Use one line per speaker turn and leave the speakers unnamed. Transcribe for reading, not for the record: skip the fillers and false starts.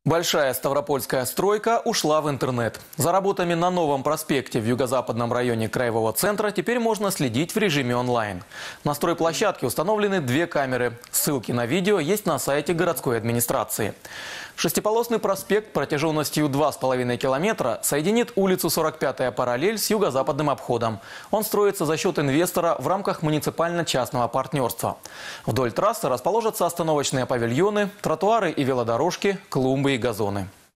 Большая ставропольская стройка ушла в интернет. За работами на новом проспекте в юго-западном районе Краевого центра теперь можно следить в режиме онлайн. На стройплощадке установлены 2 камеры. Ссылки на видео есть на сайте городской администрации. Шестиполосный проспект протяженностью 2,5 километра соединит улицу 45-я параллель с юго-западным обходом. Он строится за счет инвестора в рамках муниципально-частного партнерства. Вдоль трассы расположатся остановочные павильоны, тротуары и велодорожки, клумбы и газоны.